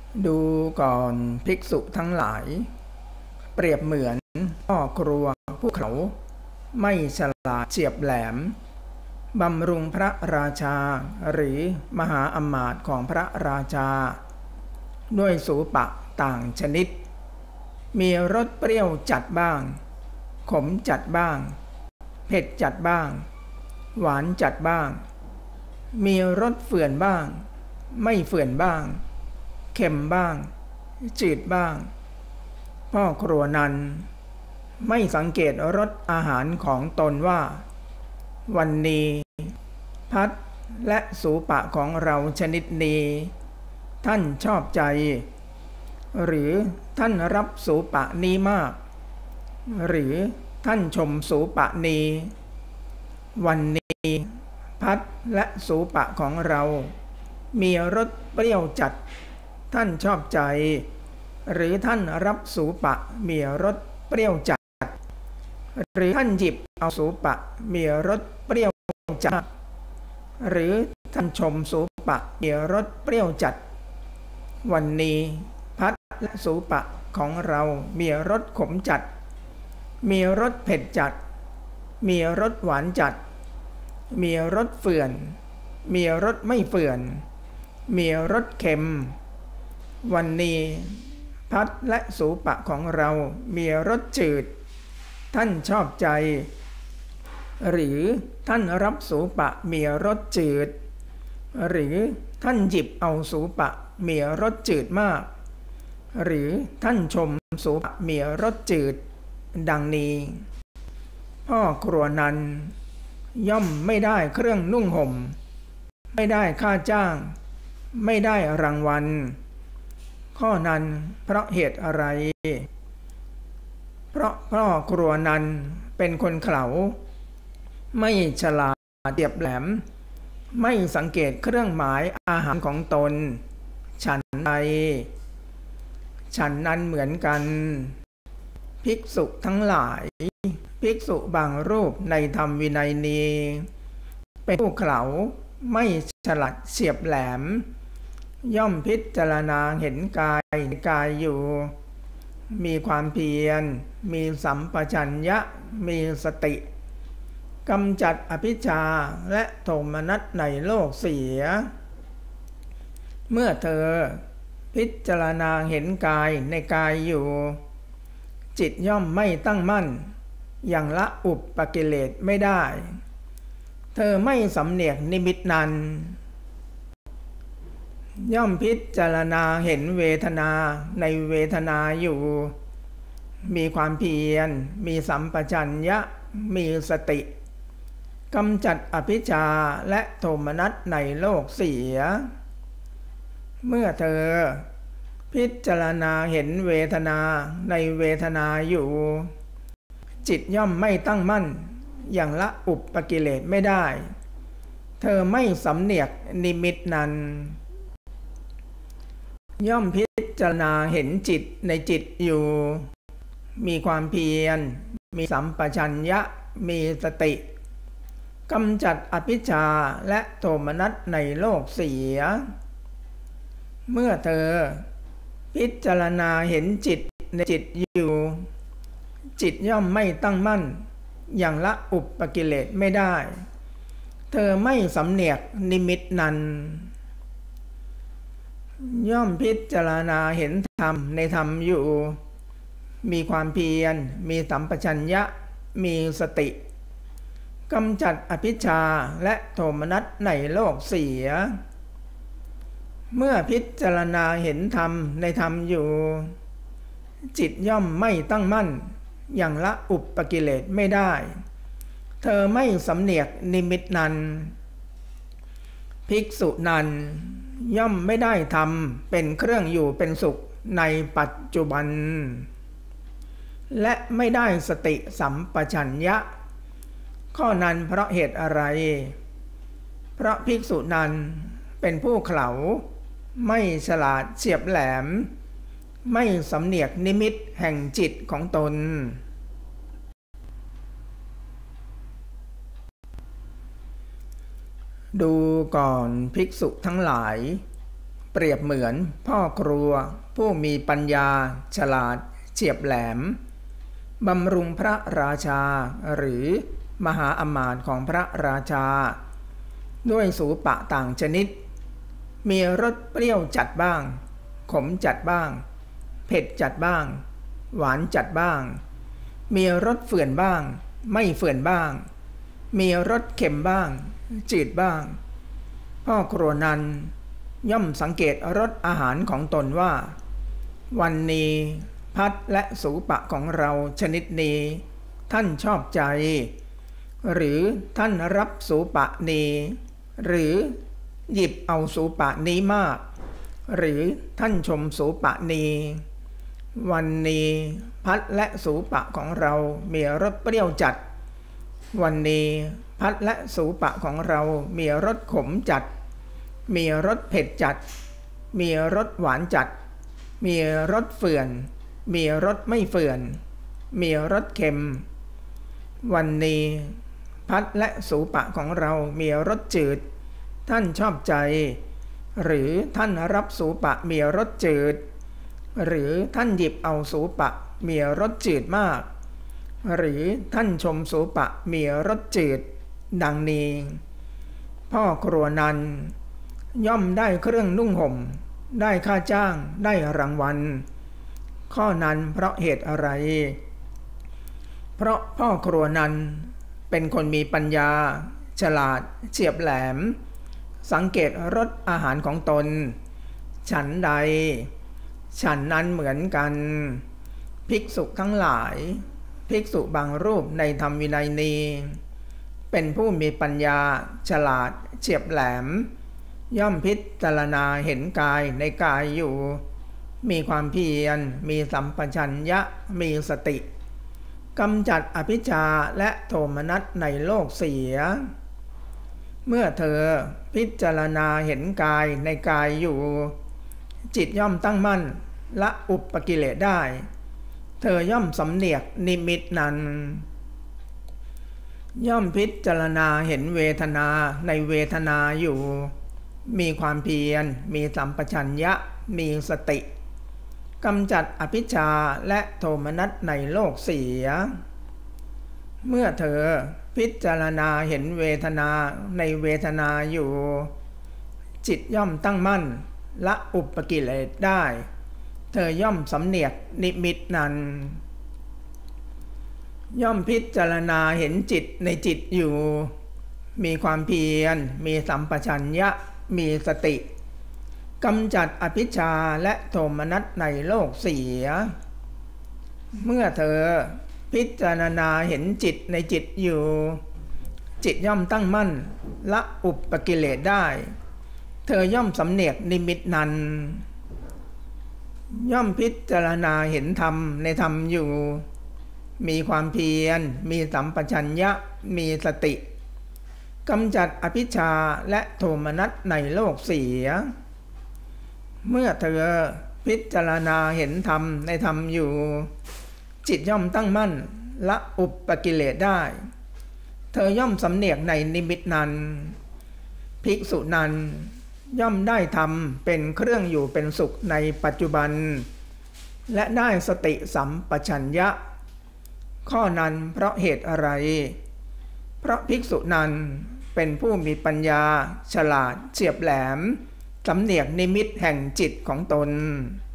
ดูก่อนภิกษุทั้งหลายเปรียบเหมือนพ่อครัวผู้เขาไม่ฉลาดเฉียบแหลมบำรุงพระราชาหรือมหาอมาตย์ของพระราชาด้วยสูปะต่างชนิดมีรสเปรี้ยวจัดบ้างขมจัดบ้างเผ็ดจัดบ้างหวานจัดบ้างมีรสเฝื่อนบ้างไม่เฝื่อนบ้างเค็มบ้างจืดบ้างพ่อครัวนั้นไม่สังเกตรสอาหารของตนว่าวันนี้พัดและสูปะของเราชนิดนี้ท่านชอบใจหรือท่านรับสูปะนี้มากหรือท่านชมสูปะนี้วันนี้พัดและสูปะของเรามีรสเปรี้ยวจัดท่านชอบใจหรือท่านรับสูปะมีรสเปรี้ยวจัดหรือท่านหยิบเอาสูปะมีรสเปรี้ยวจัดหรือท่านชมสูปะมีรสเปรี้ยวจัดวันนี้พัดและสูปะของเรามีรสขมจัดมีรสเผ็ดจัดมีรสหวานจัดมีรสเฝื่อนมีรสไม่เฝื่อนมีรสเค็มวันนี้พัดและสูปะของเรามีรสจืดท่านชอบใจหรือท่านรับสูปะมีรสจืดหรือท่านหยิบเอาสูปะมีรสจืดมากหรือท่านชมสูปะมีรสจืดดังนี้พ่อครัวนั้นย่อมไม่ได้เครื่องนุ่งห่มไม่ได้ค่าจ้างไม่ได้รางวัลข้อนั้นเพราะเหตุอะไรเพราะพ่อครัวนั้นเป็นคนเขลาไม่ฉลาดเฉียบแหลมไม่สังเกตเครื่องหมายอาหารของตนฉันใดฉันนั้นเหมือนกันภิกษุทั้งหลายภิกษุบางรูปในธรรมวินัยนี้เป็นผู้เขลาไม่ฉลาดเฉียบแหลมย่อมพิจารณาเห็นกายอยู่มีความเพียรมีสัมปชัญญะมีสติกำจัดอภิชฌาและโทมนัสในโลกเสียเมื่อเธอพิจารณาเห็นกายในกายอยู่จิตย่อมไม่ตั้งมั่นยังละอุปกิเลสไม่ได้เธอไม่สำเนียกนิมิตนั้นย่อมพิจารณาเห็นเวทนาในเวทนาอยู่มีความเพียรมีสัมปชัญญะมีสติกำจัดอภิชฌาและโทมนัสในโลกเสียเมื่อเธอพิจารณาเห็นเวทนาในเวทนาอยู่จิตย่อมไม่ตั้งมั่นอย่างละอุปกิเลสไม่ได้เธอไม่สำเนียกนิมิตนั้นย่อมพิจารณาเห็นจิตในจิตอยู่มีความเพียรมีสัมปชัญญะมีสติกำจัดอภิชฌาและโทมนัสในโลกเสียเมื่อเธอพิจารณาเห็นจิตในจิตอยู่จิตย่อมไม่ตั้งมั่นอย่างละอุปกิเลสไม่ได้เธอไม่สำเนียกนิมิตนั้นย่อมพิจารณาเห็นธรรมในธรรมอยู่มีความเพียรมีสัมปชัญญะมีสติกำจัดอภิชฌาและโทมนัสในโลกเสียเมื่อพิจารณาเห็นธรรมในธรรมอยู่จิตย่อมไม่ตั้งมั่นอย่างละอุปกิเลสไม่ได้เธอไม่สำเนียกนิมิตนั้นภิกษุนั้นย่อมไม่ได้ธรรมเป็นเครื่องอยู่เป็นสุขในปัจจุบันและไม่ได้สติสัมปชัญญะข้อนั้นเพราะเหตุอะไรเพราะภิกษุนั้นเป็นผู้เขลาไม่ฉลาดเฉียบแหลมไม่สำเนียกนิมิตแห่งจิตของตนดูก่อนภิกษุทั้งหลายเปรียบเหมือนพ่อครัวผู้มีปัญญาฉลาดเฉียบแหลมบำรุงพระราชาหรือมหาอมาตย์ของพระราชาด้วยสูปะต่างชนิดมีรสเปรี้ยวจัดบ้างขมจัดบ้างเผ็ดจัดบ้างหวานจัดบ้างมีรสเฝื่อนบ้างไม่เฝื่อนบ้างมีรสเค็มบ้างจืดบ้างพ่อครัวนั้นย่อมสังเกตรสอาหารของตนว่าวันนี้พัดและสูปะของเราชนิดนี้ท่านชอบใจหรือท่านรับสูปะนี้หรือหยิบเอาสูปะนี้มากหรือท่านชมสูปะนี้วันนี้พัดและสูปะของเรามีรสเปรี้ยวจัดวันนี้พัดและสูปะของเรามีรสขมจัดมีรสเผ็ดจัดมีรสหวานจัดมีรสเฝื่อนมีรสไม่เฝื่อนมีรสเค็มวันนี้พัดและสูปะของเรามีรสจืดท่านชอบใจหรือท่านรับสูปะมีรสจืดหรือท่านหยิบเอาสูปะมีรสจืดมากหรือท่านชมสูปะมีรสจืดดังนี้พ่อครัวนั้นย่อมได้เครื่องนุ่งห่มได้ค่าจ้างได้รางวัลข้อนั้นเพราะเหตุอะไรเพราะพ่อครัวนั้นเป็นคนมีปัญญาฉลาดเฉียบแหลมสังเกตรสอาหารของตนฉันใดฉันนั้นเหมือนกันภิกษุทั้งหลายภิกษุบางรูปในธรรมวินัยนี้เป็นผู้มีปัญญาฉลาดเฉียบแหลมย่อมพิจารณาเห็นกายในกายอยู่มีความเพียรมีสัมปชัญญะมีสติกำจัดอภิชฌาและโทมนัสในโลกเสียเมื่อเธอพิจารณาเห็นกายในกายอยู่จิตย่อมตั้งมั่นละอุปกิเลสได้เธอย่อมสำเนียกนิมิตนั้นย่อมพิจารณาเห็นเวทนาในเวทนาอยู่มีความเพียรมีสัมปชัญญะมีสติกำจัดอภิชฌาและโทมนัสในโลกเสียเมื่อเธอพิจารณาเห็นเวทนาในเวทนาอยู่จิตย่อมตั้งมั่นละอุปกิเลสได้เธอย่อมสำเนียกนิมิตนั้นย่อมพิจารณาเห็นจิตในจิตอยู่มีความเพียรมีสัมปชัญญะมีสติกำจัดอภิชฌาและโทมนัสในโลกเสียเมื่อเธอพิจารณาเห็นจิตในจิตอยู่จิตย่อมตั้งมั่นละอุปกิเลสได้เธอย่อมสำเนียกนิมิตนั้นย่อมพิจารณาเห็นธรรมในธรรมอยู่มีความเพียรมีสัมปชัญญะมีสติกำจัดอภิชฌาและโทมนัสในโลกเสียเมื่อเธอพิจารณาเห็นธรรมในธรรมอยู่จิตย่อมตั้งมั่นละอุปกิเลสได้เธอย่อมสำเนียกในนิมิตนั้นภิกษุนั้นย่อมได้ธรรมเป็นเครื่องอยู่เป็นสุขในปัจจุบันและได้สติสัมปชัญญะข้อนั้นเพราะเหตุอะไรเพราะภิกษุนั้นเป็นผู้มีปัญญาฉลาดเฉียบแหลมสำเนียกนิมิตแห่งจิตของตน